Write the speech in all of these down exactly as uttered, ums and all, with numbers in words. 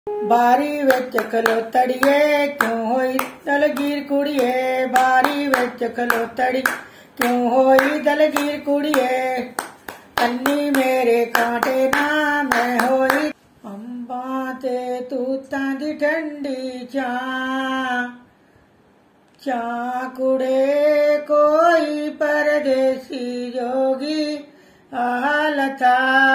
बारी विच खलोतड़िए क्यों होई दलगीर कुड़िए, बारी विच खलोतड़ी क्यों होई दलगीर कुड़िए, अन्नी मेरे कांटे ना मैं होई अंबां ते तूतां दी ठंडी चां, चां कुड़े कोई परदेसी जोगी आलता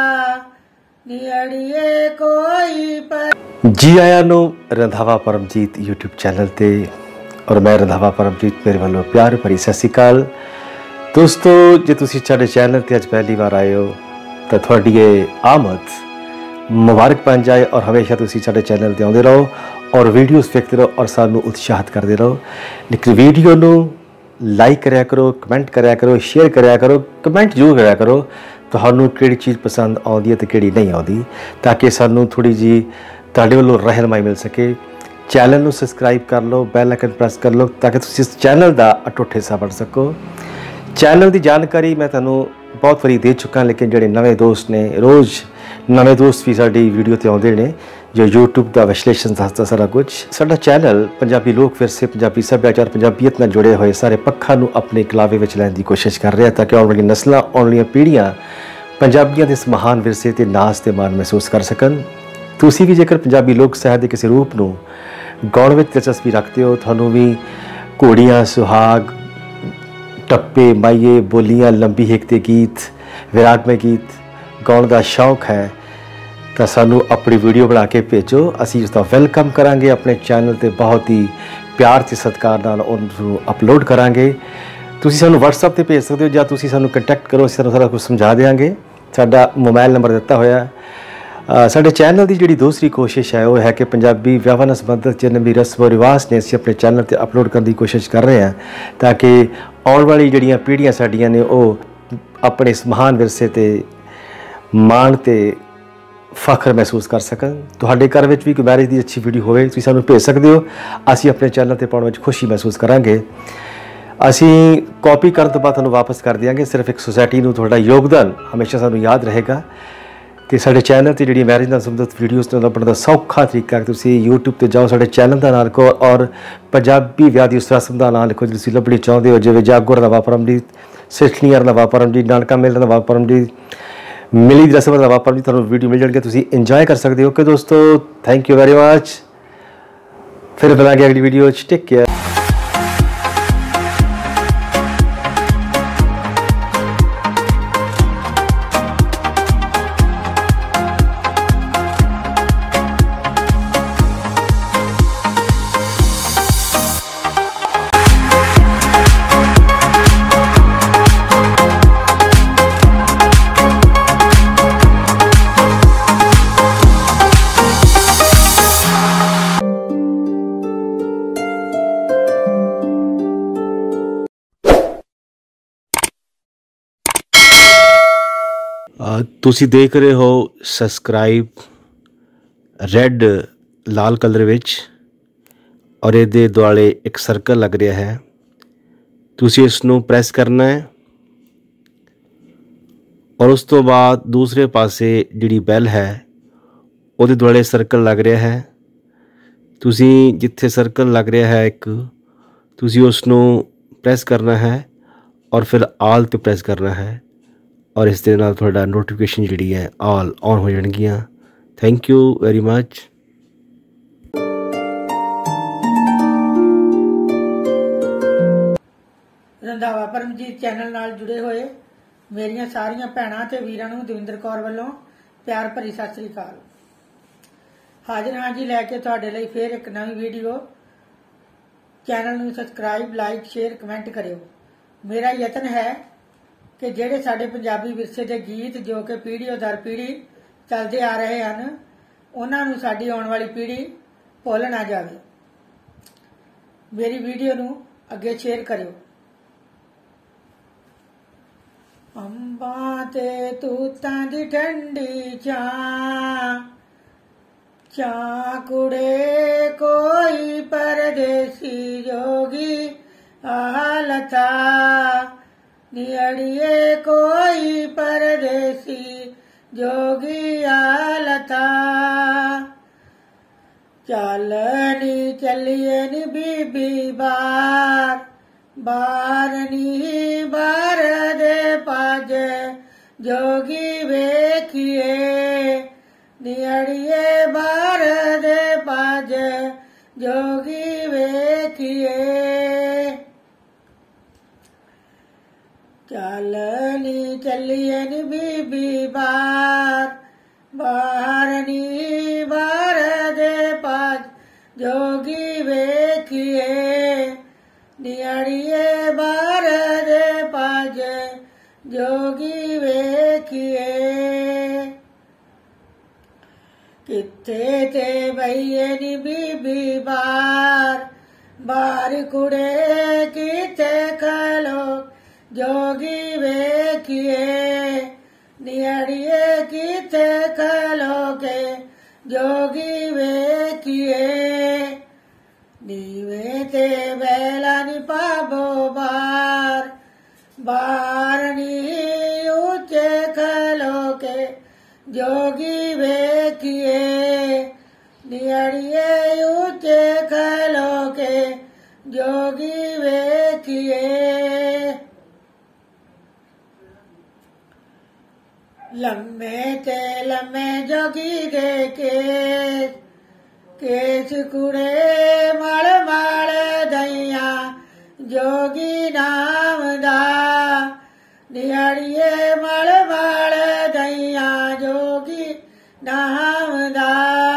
नियड़िए कोई पर। जी आया नू रंधावा परमजीत यूट्यूब चैनल ते और मैं रंधावा परमजीत मेरे वालों प्यार भरी सत श्री अकाल। दोस्तों जे तुसी साडे चैनल ते अज पहली बार आए हो तो थोड़ी ये आमद मुबारक बन जाए और हमेशा तुसी साडे चैनल ते आउंदे रहो और वीडियोस देखते रहो और सानू उत्साहित करते रहो। लेकिन वीडियो नू लाइक करया करो, कमेंट करया करो, शेयर करया करो, कमेंट जरूर करया करो तुहानू किहड़ी चीज़ पसंद आउंदी है ते किहड़ी नहीं आउंदी, ताकि सानू थोड़ी जी तुहाडे वल्लों रहनुमाई मिल सके। चैनल नू सबसक्राइब कर लो, बैल आइकन प्रेस कर लो ताकि तुसीं इस चैनल का अटुट हिस्सा बन सको। चैनल की जानकारी मैं तुहानू बहुत वारी दे चुका, लेकिन जिहड़े नवे दोस्त ने रोज़ नवे दोस्त भी साडी वीडियो ते आउंदे ने जो यूट्यूब का विश्लेषण दसदा सारा कुछ। साडा चैनल पंजाबी लोक विरसे, पंजाबी सभ्याचार, पंजाबीयत नाल जुड़े हुए सारे पक्षां नू अपने कलावे विच लैण दी कोशिश कर रहा ताकि आउण वाली नस्लां, आउण वाली पीढ़ियां पंजाबियों के इस महान विरसे ते नाज ते मान महसूस कर सकन। तुसी भी जेकर पंजाबी लोक साहित्य के किसी रूप नू गाउण विच दिलचस्पी रखते हो, थानू भी घोड़ियां, सुहाग, टप्पे, माइए, बोलियां, लंबी हिकते गीत, विरागमय गीत गाउण का शौक है तो सानू अपनी वीडियो बना के भेजो। असीं उसका वेलकम करांगे अपने चैनल ते, बहुत ही प्यार ते सत्कार नाल उहनूं अपलोड करांगे। तुसीं सानू व्हाट्सएप ते भेज सकते हो जां तुसीं सानू कंटैक्ट करो, असीं सारा कुछ समझा देंगे। साडा मोबाइल नंबर दिता होया। साडे चैनल की जिहड़ी दूसरी कोशिश है वह है कि पंजाबी विआहां नाल संबंधित जिन्ने भी रस्म रिवाज ने असीं अपने चैनल ते अपलोड करने की कोशिश कर रहे हैं ताकि आउण वाली जिहड़ियां पीढ़ियां साडीआं ने वो अपने इस महान विरसे ते माण ते फख्र महसूस कर सकन। तुहाडे घर विच भी कोई मैरिज की अच्छी वीडियो होवे तुसीं सानू भेज सकते हो, असीं अपने चैनल ते पाउण विच खुशी महसूस करांगे। असीं कॉपी करन तो बाद तुहानू वापस कर देंगे। सिर्फ एक सोसाइटी नू तुहाडा योगदान हमेशा सानू याद रहेगा। तो साडे चैनल ते जिहड़ी मैरिज नाल संबंधित वीडियोज़ नाल लभण दा सौखा तरीका तुसीं यूट्यूब ते जाओ, साडे चैनल का नाम लिखो और पंजाबी विआह दी उस रस्म का नाम लिखो तुसीं लभणी चाहुंदे हो, जिवें जागो रंधावा परमजीत, सिठनी रंधावा परमजीत, नानका मेल रंधावा परमजीत, मिली दी रस्म रंधावा परमजीत, तुहानू वीडियो मिल जाएगी, तुसीं इंजॉय कर सकते हो। ओके दोस्तों, थैंक यू वेरी मच। फिर मिलांगे अगली वीडियो। Take care. तुसी देख रहे हो सबसक्राइब रेड लाल कलर विच और ये दुआले एक सर्कल लग रहा है, तुसी इसनू प्रेस करना है और उस तो बाद दूसरे पासे जिहड़ी बैल है उहदे दुआले सर्कल लग रहा है। तुसी जिथे सर्कल लग रहा है एक तुसी उसनू प्रेस करना है और फिर आल ते प्रेस करना है और इस दे नाल तुहाडा नोटिफिकेशन जिहड़ी है ऑल ऑन हो जाणगियां। Thank you very much. Randhawa Paramjit channel नाल जुड़े हुए मेरियां सारियां भैणां ते वीरां नूं दविंदर कौर वल्लों प्यार भरी सत श्री अकाल। हाजिर हां जी लैके तुहाडे लई फिर एक नवीं वीडियो। चैनल नूं सबसक्राइब, लाइक, शेयर, कमेंट करियो। मेरा यतन है कि ਜਿਹੜੇ ਸਾਡੇ ਪੰਜਾਬੀ ਵਿਰਸੇ ਦੇ ਗੀਤ ਜੋ ਕਿ ਪੀੜ੍ਹੀ ਦਰ ਪੀੜ੍ਹੀ ਚੱਲਦੇ ਆ ਰਹੇ ਹਨ ਉਹਨਾਂ ਨੂੰ ਸਾਡੀ ਆਉਣ ਵਾਲੀ ਪੀੜ੍ਹੀ ਭੁੱਲ ਨਾ ਜਾਵੇ। ਮੇਰੀ ਵੀਡੀਓ ਨੂੰ ਅੱਗੇ ਸ਼ੇਅਰ ਕਰਿਓ। ਅੰਬਾਂ ਤੇ ਤੂਤਾਂ ਦੀ ਠੰਡੀ ਚਾਂ, ਚਾਂ ਕੁੜੇ ਕੋਈ ਪਰਦੇਸੀ ਜੋਗੀ ਆਲਤਾ नियड़िए कोई परदेसी जोगी आलता चल नी चलिए नी बीबी बार बार नी बार दे पाज जोगी वेखिए नियड़िए बार दे पाज जोगी वेखिए चल नी चलिए नी बीबी बार बार नी बार दे पाज जोगी वेखिए नियड़िए बार दे पाज जोगी वेखिए किथे ते बईए नी बीबी बार बार कुड़े किथे खलो जोगी वेखिए नियड़िए किथे खलो के जोगी वेखिए नीवे ते बेला नी पाबो बार बार नी ऊंचे खलो के जोगी वेखिए नियड़िए ऊंचे खलो के जोगी वेखिए लम्मे ते लम्मे जोगी दे केस केस कुड़े मल मल दइया जोगी नाम दा नियड़िए मल मल दइया जोगी नाम दा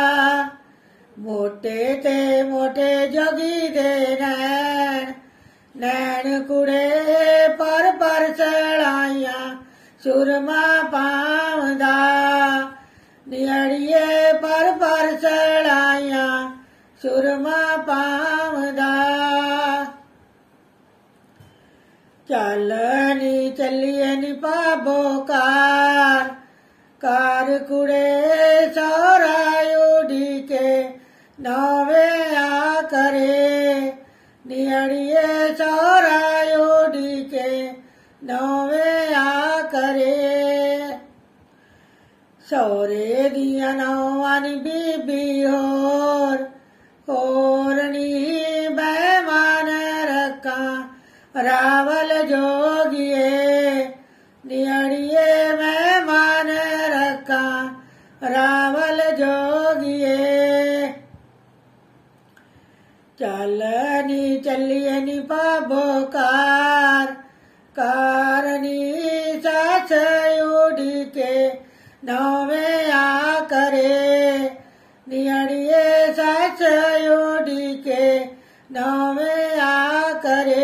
मोटे ते मोटे जोगी दे नैन नैन कुड़े पर पर चढ़ाइया सुरमा पावदा नियड़िए पर पर चढ़ाइया सुरमा पावदा चल नी चलिए नी पाबो कार कार कुड़े सौरा उड़ी के नौवे आ करे नियड़िए सौरा उड़ी के नौवे आ करे सौरे दिया नौवानी बीबी होर होर नी बैमान रखा रावल जोगिए नियड़िए बैमान रखा रावल जोगिए चल नी चलिए नी पाबो कार कारनी सास उड़ी के नौवे आ करे नियड़िए सास उड़ी के नौवे आ करे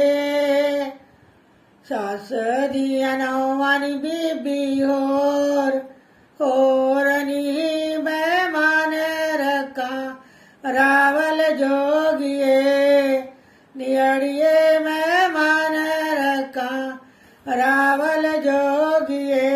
सास दिया नौवानी बीबी होर होर नी बैमान रखा रावल जोगिए नियड़िए बैमान रखा रावल जोगिए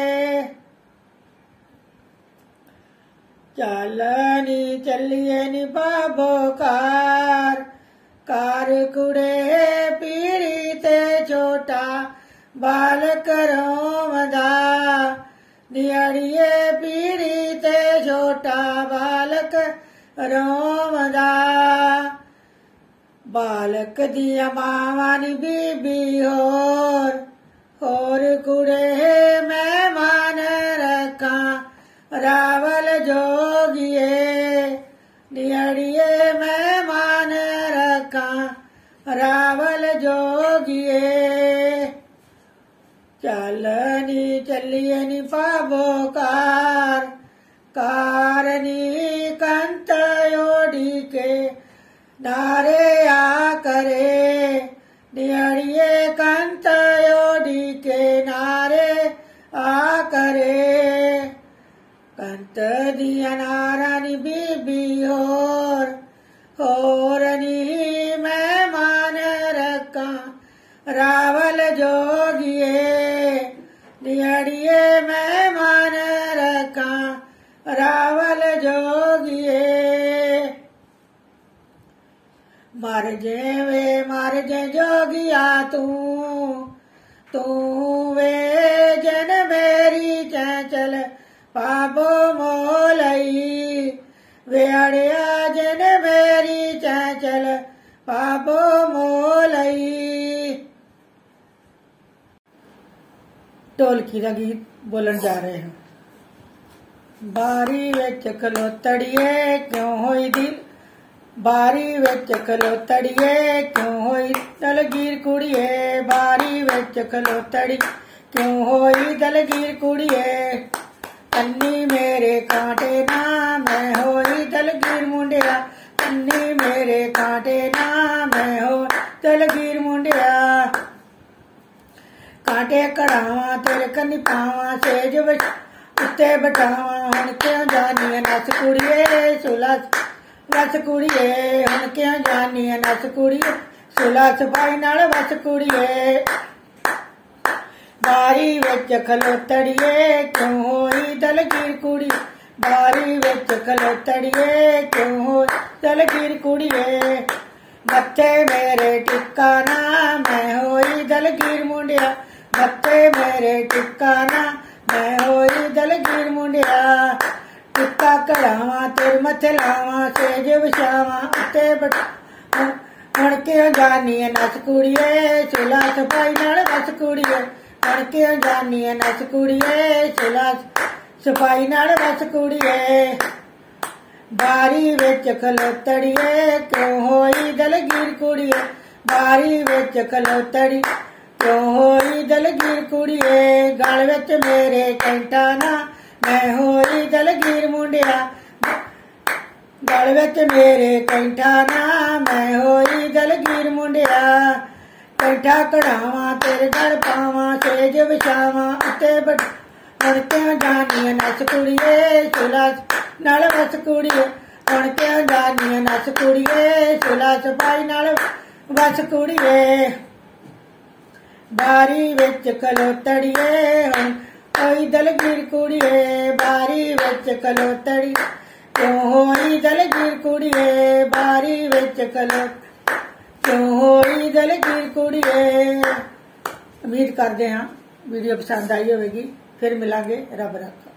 चल नी चलिए नी पाबो कार कार कुड़े पीड़ी ते छोटा बालक रोमदा नियड़िए पीड़ी ते छोटा बालक रोमदा बालक दिया मावानी बीबी होर होर कुड़े मैं मान रखा रावल जोगिए नियड़िए मैं मान रखा रावल जोगिए चल नी चलिए नी पाबो कार कारनी कंत ओढ़ी के नारे आ करे नियड़िए कंत ओढ़ी के नारे आ करे कंत दिया नारानी बीबी होर होरनी मैं मान रखा रावल जोगिए नियड़िए मैं मान रखा रावल जोगिए मर जे वे मर जे जोगिया तू तू वे जन मेरी चंचल पाबो मोलई वे अड़िया जन ढोलकी का गीत बोलन जा रहे हैं। बारी विच खलोतड़िए क्यों होई दिल, बारी विच खलोतड़िए क्यों होई दलगीर कुड़िए, बारी विच खलोतड़ी क्यों होई दलगीर कुड़िए। अन्नी मेरे कांटे ना मैं होई दलगीर मुंडिया, अन्नी मेरे कांटे ना मैं हो दलगीर मुंडिया। कांटे कढ़ावा तेरे कन्नी पावा सेज उत्ते बटावा, हुण क्यों जानी नस कुड़िए सुला वस कुड़िए, हुण क्यों जानी नस कुड़िए सुला सफाई नाल वस कुड़िए। बारी विच खलोतड़िए क्यों होई दलगीर कुड़ी, बारी विच खलोतड़िए क्यों होई दलगीर कुड़िए। मत्थे मेरे टिक्का ना मैं होई दलगीर मुंडिया, मत्थे मेरे टिक्का ना मैं होई दलगीर मुंडिया। टिक्का कढ़ावा तेरे मथे लावा सेज विछावा उत्ते बटा, हुण क्यों जानी नस कुड़िए सुला सफाई नाल वस कुड़िए, हुण क्यों जानी नस कुड़िए सुला सफाई नाल वस कुड़िए। बारी विच खलोतड़िए क्यों होई दलगीर कुड़िए, बारी विच खलोतड़ी क्यों होई दलगीर कुड़िए। गल विच मेरे कैंटा ना मैं होई दलगीर मुंडिया, गल विच मेरे कैंठा ना मैं होई दलगीर मुंडिया। कैंठा कढ़ावा तेरे गल पावा सेज विछावा उत्ते बट, हुण क्यों जानी नस कुड़िए सुला नाल वस कुड़िए, हुण क्यों जानी नस कुड़िए सुला सफाई नाल वस कुड़िए। बारी विच खलोतड़िए हुण होई दलगीर कुड़िए, बारी विच खलोतड़ी क्यों होई दलगीर कुड़िए, बारी विच खलो क्यों होई दलगीर कुड़िए। उम्मीद करते हैं वीडियो पसंद आई होगी। फिर मिलांगे, रब रखा।